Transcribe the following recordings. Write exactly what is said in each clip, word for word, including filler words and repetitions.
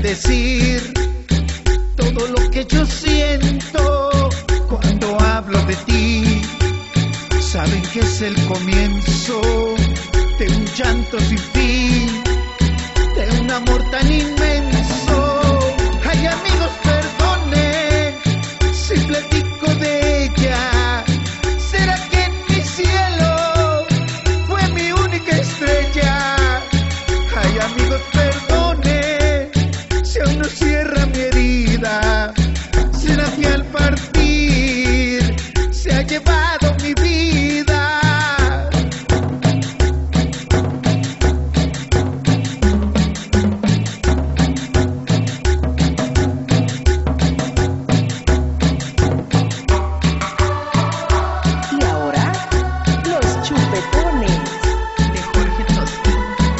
decir todo lo que yo siento cuando hablo de ti. Saben que es el comienzo de un llanto sin fin, de un amor tan inmenso. Ay, amigos, perdonen si platico de ella. ¿Será que en mi cielo fue mi única estrella? Ay, amigos, perdonen si aún no cierra mi herida. ¿Será que al partir se ha llevado mi vida? Y ahora, los chupetones de Jorge Toski.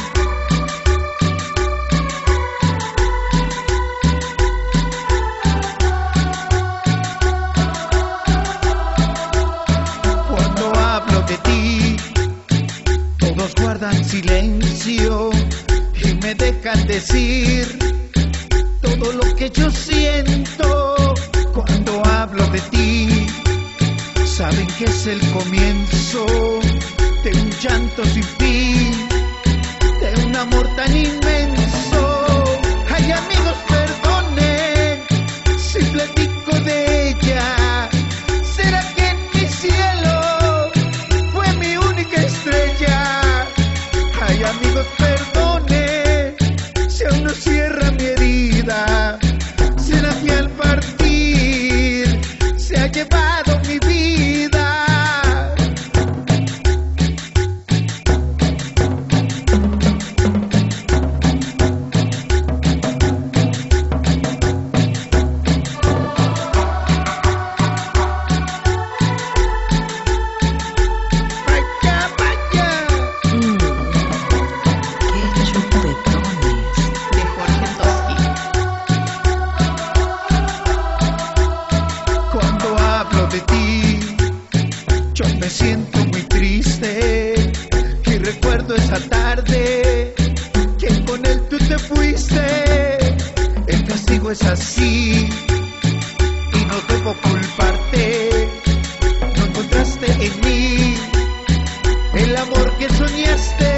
Cuando hablo de ti, todos guardan silencio y me dejan decir todo lo que yo siento cuando hablo de ti. Saben que es el comienzo de un llanto sin fin, de un amor tan inmenso. Ay, amigos, perdonen si platico de ella. ¿Será que en mi cielo fue mi única estrella? Ay, amigos, perdonen si aún no cierra mi herida. ¿Será que al partir se ha llevado mi vida? Vaya, vaya. Mmm, qué chupetones de Jorge Toski. Cuando hablo de ti, yo me siento muy triste y recuerdo esa tarde que con él tú te fuiste. El castigo es así y no debo culparte. No encontraste en mí el amor que soñaste.